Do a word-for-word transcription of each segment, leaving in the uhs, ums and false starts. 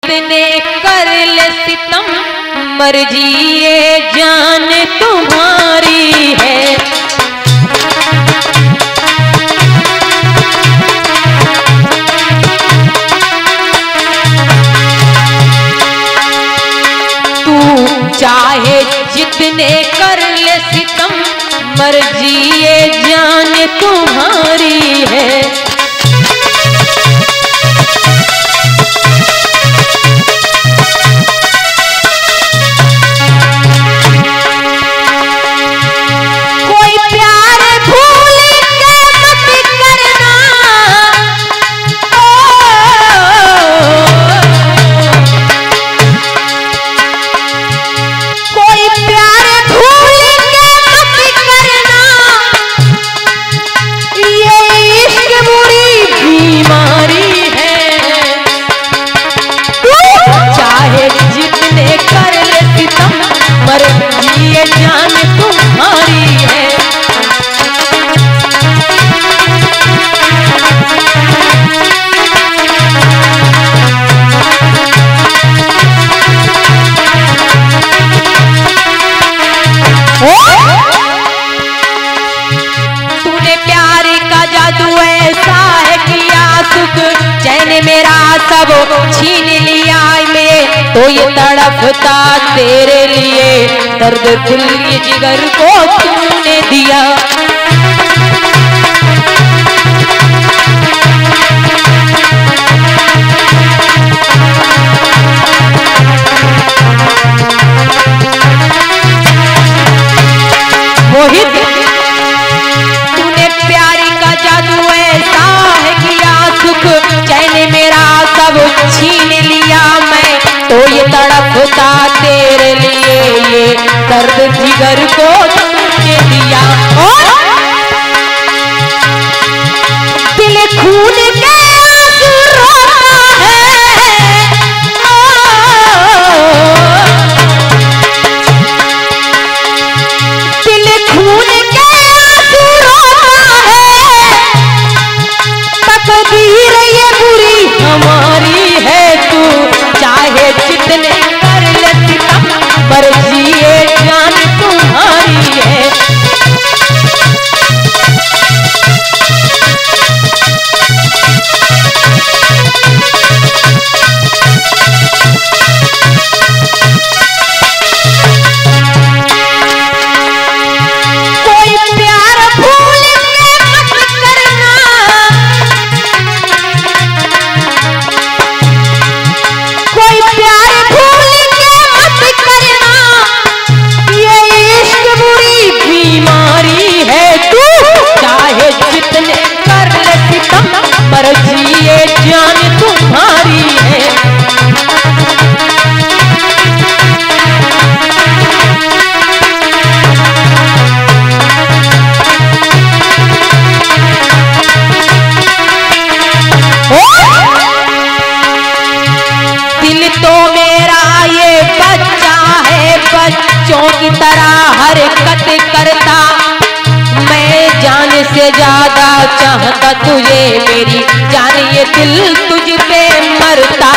जितने कर ले सितम मर्जी ये जान तुम्हारी है। तू चाहे जितने कर ले सितम मर्जी ये जान तुम्हारी है। मेरा सब छीन लिया मैं तो ये तड़पता तेरे लिए, दर्द दिल के जिगर को तूने दिया। मोहित तूने प्यारी का जादू ऐसा है किया, सुख चैन मेरा सब छीन लिया मैं तो ये तड़पता तेरे लिए, ये दर्द जिगर को तूने दिया। और दिल खून के आंसू रोता है, दिल खून के आंसू रोता है, तकदीर ये बुरी हमारी है। तू चाहे जितने कर ले सितम मर्जी ये जान तुम्हारी है। कोई प्यार भूल के मत करना, कोई प्यार भूल के मत करना, ये इश्क बुरी बीमारी है। तू चाहे जितने कर ले सितम मर्जी ये जान तुम्हारी है। दिल तो मेरा ये बच्चा है, बच्चों की तरह हरकत करता, मैं जान से ज्यादा चाहता तुझे, मेरी जान ये दिल तुझ पे मरता।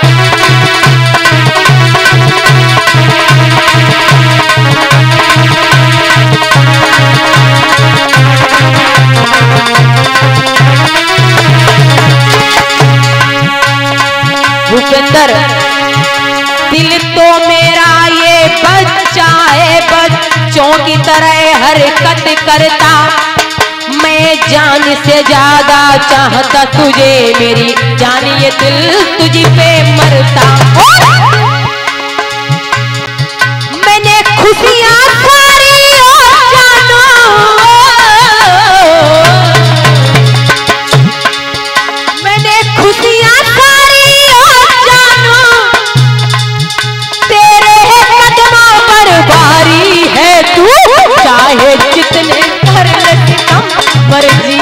भूपेंद्र दिल तो मेरा ये बच्चा है, बच्चों की तरह हरकत करता, मैं जान से ज्यादा चाहता तुझे, मेरी जान ये दिल तुझ पे मरता। मैंने खुशियां सारी और जानो, मैंने खुशियां सारी और जानो, तेरे कदमों पर बारी है। तू चाहे जितने कर ले सितम मर्जी